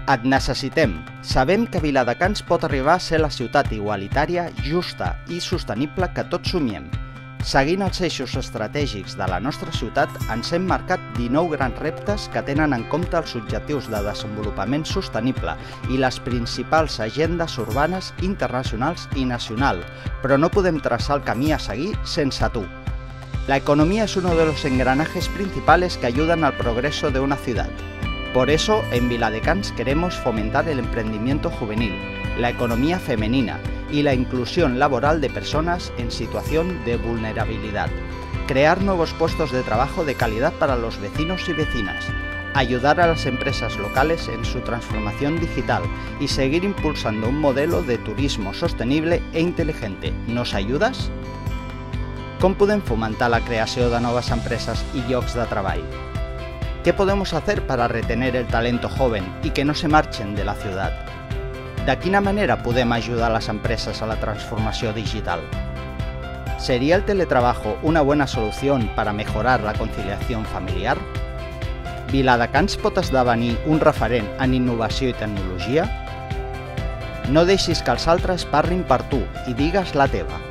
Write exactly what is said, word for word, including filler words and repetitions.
Et necessitem. Sabem que Viladecans pot arribar a ser la ciutat igualitària, justa i sostenible que tots somiem. Seguint els eixos estratègics de la nostra ciutat, ens hem marcat dinou grans reptes que tenen en compte els objectius de desenvolupament sostenible i les principals agendes urbanes internacionals i nacional, però no podem traçar el camí a seguir sense tu. La economía es uno de los engranajes principales que ayudan al progreso de una ciudad. Por eso, en Viladecans queremos fomentar el emprendimiento juvenil, la economía femenina y la inclusión laboral de personas en situación de vulnerabilidad. Crear nuevos puestos de trabajo de calidad para los vecinos y vecinas. Ayudar a las empresas locales en su transformación digital y seguir impulsando un modelo de turismo sostenible e inteligente. ¿Nos ayudas? Com podem fomentar la creació de noves empreses i llocs de treball? ¿Qué podemos hacer para retener el talento joven y que no se marchen de la ciudad? ¿De quina manera podem ayudar a las empresas a la transformación digital? ¿Sería el teletrabajo una buena solución para mejorar la conciliación familiar? Viladecans pot esdevenir un referent en innovació i tecnologia? No deixis que els altres parlin per tu i digues la teva.